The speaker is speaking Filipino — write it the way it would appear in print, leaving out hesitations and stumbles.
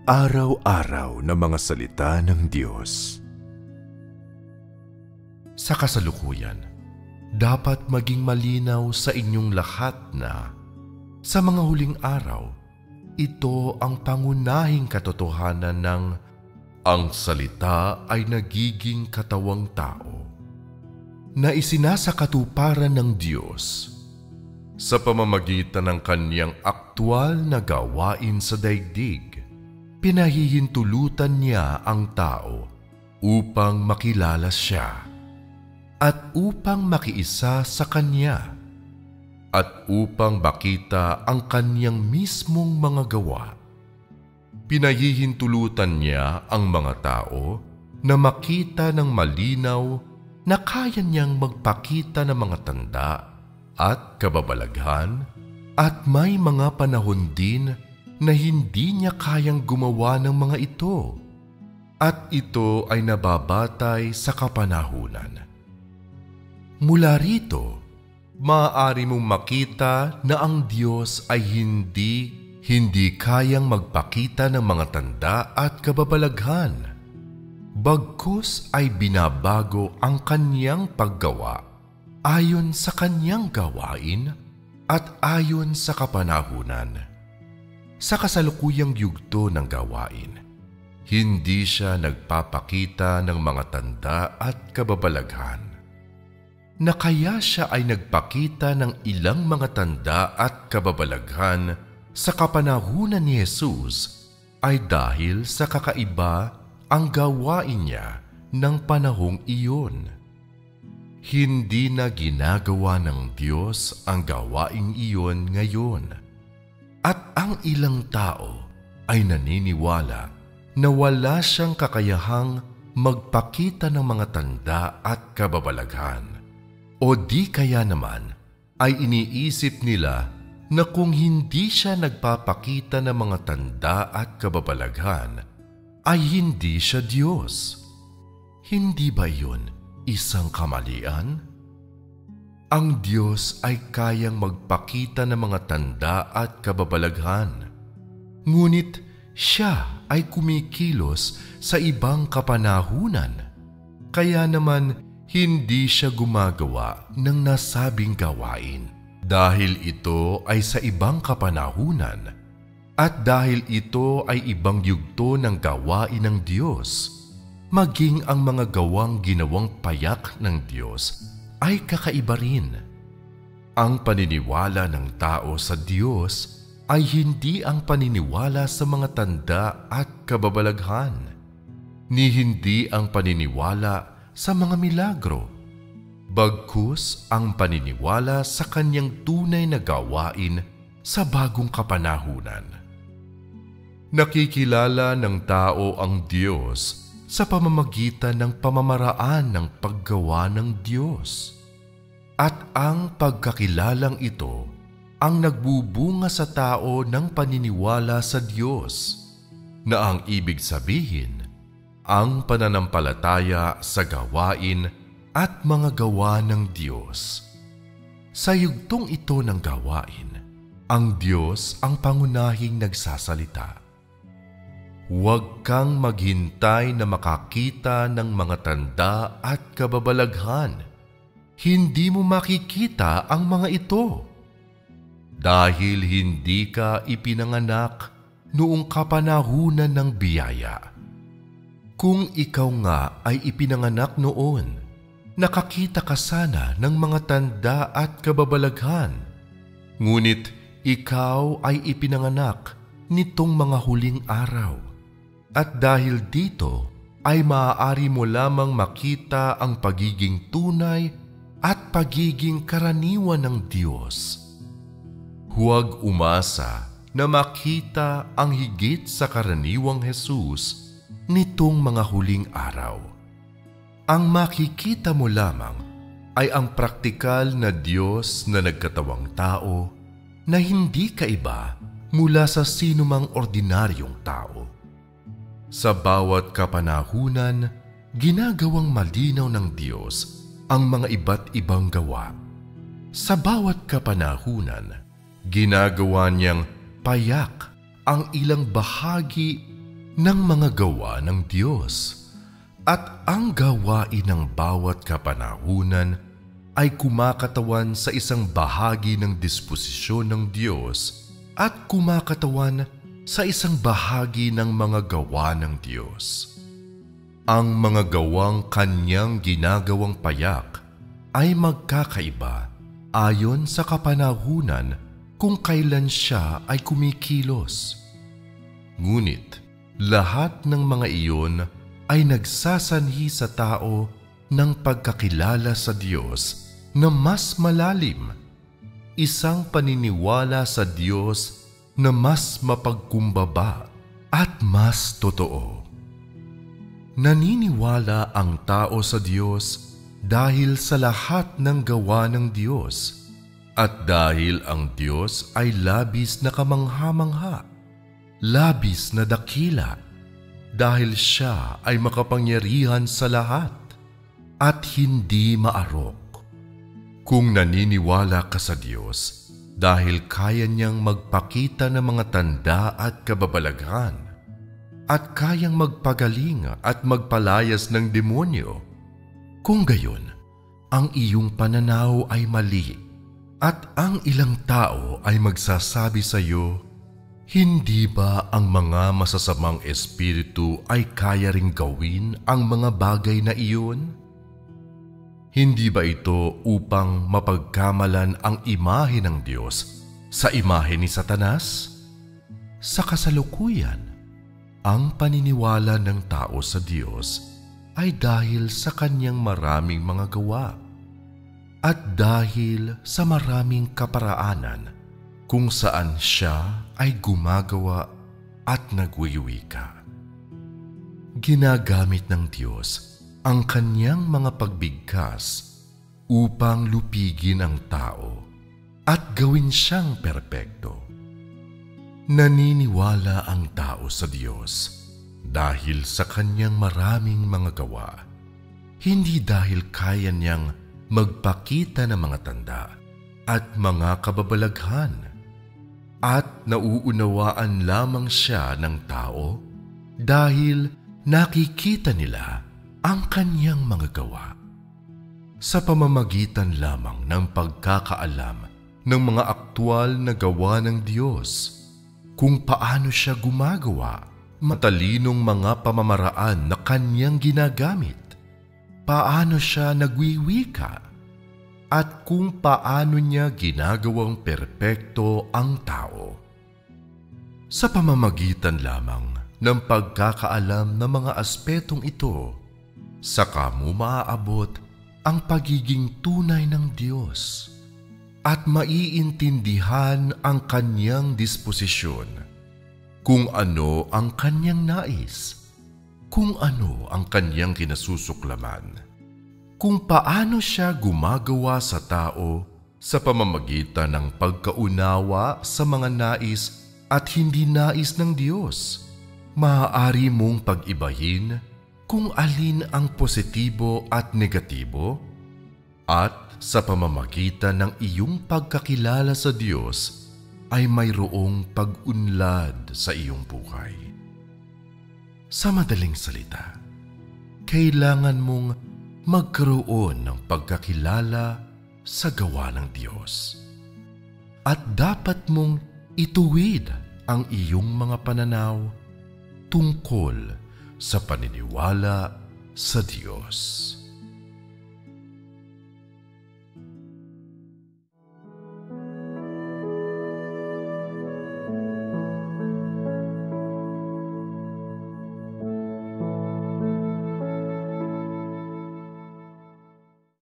Araw-araw na mga salita ng Diyos. Sa kasalukuyan, dapat maging malinaw sa inyong lahat na sa mga huling araw, ito ang pangunahing katotohanan ng ang salita ay nagiging katawang tao na isinasakatuparan ng Diyos sa pamamagitan ng kanyang aktwal na gawain sa daigdig. Pinahihintulutan niya ang tao upang makilala siya at upang makiisa sa kanya at upang makita ang kanyang mismong mga gawa. Pinahihintulutan niya ang mga tao na makita ng malinaw na kaya niyang magpakita ng mga tanda at kababalaghan at may mga panahon din na hindi niya kayang gumawa ng mga ito at ito ay nababatay sa kapanahunan. Mula rito, maaari mong makita na ang Diyos ay hindi kayang magpakita ng mga tanda at kababalaghan. Bagkus ay binabago ang kanyang paggawa ayon sa kanyang gawain at ayon sa kapanahunan. Sa kasalukuyang yugto ng gawain, hindi siya nagpapakita ng mga tanda at kababalaghan. Na kaya siya ay nagpakita ng ilang mga tanda at kababalaghan sa kapanahunan ni Jesus ay dahil sa kakaiba ang gawain niya ng panahong iyon. Hindi na ginagawa ng Diyos ang gawaing iyon ngayon. At ang ilang tao ay naniniwala na wala siyang kakayahang magpakita ng mga tanda at kababalaghan. O di kaya naman ay iniisip nila na kung hindi siya nagpapakita ng mga tanda at kababalaghan, ay hindi siya Diyos. Hindi ba yun isang kamalian? Ang Diyos ay kayang magpakita ng mga tanda at kababalaghan. Ngunit siya ay kumikilos sa ibang kapanahunan. Kaya naman hindi siya gumagawa ng nasabing gawain dahil ito ay sa ibang kapanahunan at dahil ito ay ibang yugto ng gawain ng Diyos. Maging ang mga gawang ginawang payak ng Diyos ay kakaiba rin. Ang paniniwala ng tao sa Diyos ay hindi ang paniniwala sa mga tanda at kababalaghan, ni hindi ang paniniwala sa mga milagro, bagkus ang paniniwala sa kanyang tunay na gawain sa bagong kapanahunan. Nakikilala ng tao ang Diyos sa pamamagitan ng pamamaraan ng paggawa ng Diyos. At ang pagkakilalang ito ang nagbubunga sa tao ng paniniwala sa Diyos, na ang ibig sabihin, ang pananampalataya sa gawain at mga gawa ng Diyos. Sa yugtong ito ng gawain, ang Diyos ang pangunahing nagsasalita. Huwag kang maghintay na makakita ng mga tanda at kababalaghan. Hindi mo makikita ang mga ito. Dahil hindi ka ipinanganak noong kapanahunan ng biyaya. Kung ikaw nga ay ipinanganak noon, nakakita ka sana ng mga tanda at kababalaghan. Ngunit ikaw ay ipinanganak nitong mga huling araw. At dahil dito ay maaari mo lamang makita ang pagiging tunay at pagiging karaniwan ng Diyos. Huwag umasa na makita ang higit sa karaniwang Jesus nitong mga huling araw. Ang makikita mo lamang ay ang praktikal na Diyos na nagkatawang tao na hindi kaiba mula sa sinumang ordinaryong tao. Sa bawat kapanahunan, ginagawang malinaw ng Diyos ang mga iba't ibang gawa. Sa bawat kapanahunan, ginagawa niyang payak ang ilang bahagi ng mga gawa ng Diyos. At ang gawain ng bawat kapanahunan ay kumakatawan sa isang bahagi ng disposisyon ng Diyos at kumakatawan sa isang bahagi ng mga gawa ng Diyos. Ang mga gawang kanyang ginagawang payak ay magkakaiba ayon sa kapanahunan kung kailan siya ay kumikilos. Ngunit lahat ng mga iyon ay nagsasanhi sa tao ng pagkakilala sa Diyos na mas malalim, isang paniniwala sa Diyos na mas mapagkumbaba at mas totoo. Naniniwala ang tao sa Diyos dahil sa lahat ng gawa ng Diyos at dahil ang Diyos ay labis na kamangha-mangha, labis na dakila, dahil siya ay makapangyarihan sa lahat at hindi maarok. Kung naniniwala ka sa Diyos dahil kaya niyang magpakita ng mga tanda at kababalaghan at kayang magpagaling at magpalayas ng demonyo, kung gayon, ang iyong pananaw ay mali at ang ilang tao ay magsasabi sa iyo, hindi ba ang mga masasamang espiritu ay kaya ring gawin ang mga bagay na iyon? Hindi ba ito upang mapagkamalan ang imahe ng Diyos sa imahe ni Satanas? Sa kasalukuyan, ang paniniwala ng tao sa Diyos ay dahil sa kanyang maraming mga gawa at dahil sa maraming kaparaanan kung saan siya ay gumagawa at nagwiwika. Ginagamit ng Diyos ang kanyang mga pagbigkas upang lupigin ang tao at gawin siyang perpekto. Naniniwala ang tao sa Diyos dahil sa kanyang maraming mga gawa, hindi dahil kaya niyang magpakita ng mga tanda at mga kababalaghan, at nauunawaan lamang siya ng tao dahil nakikita nila ang kanyang mga gawa. Sa pamamagitan lamang ng pagkakaalam ng mga aktwal na gawa ng Diyos, kung paano siya gumagawa, matalinong mga pamamaraan na kanyang ginagamit, paano siya nagwiwika, at kung paano niya ginagawang perpekto ang tao. Sa pamamagitan lamang ng pagkakaalam ng mga aspetong ito, saka mo maaabot ang pagiging tunay ng Diyos at maiintindihan ang kanyang disposisyon, kung ano ang kanyang nais, kung ano ang kanyang kinasusuklaman, kung paano siya gumagawa sa tao sa pamamagitan ng pagkaunawa sa mga nais at hindi nais ng Diyos. Maaari mong pag-ibahin kung alin ang positibo at negatibo, at sa pamamagitan ng iyong pagkakilala sa Diyos ay mayroong pag-unlad sa iyong buhay. Sa madaling salita, kailangan mong magkaroon ng pagkakilala sa gawa ng Diyos. At dapat mong ituwid ang iyong mga pananaw tungkol sa paniniwala sa Diyos.